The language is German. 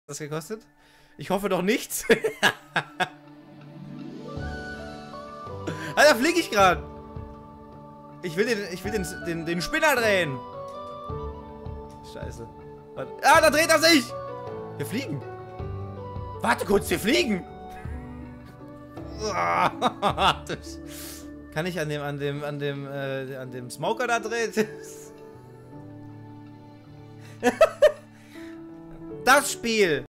das gekostet? Ich hoffe doch nichts. Alter, fliege ich gerade. Ich will den Spinner drehen. Scheiße. Ah, da dreht er sich. Wir fliegen. Warte kurz, wir fliegen. Kann ich an dem Smoker da drehen? Das Spiel.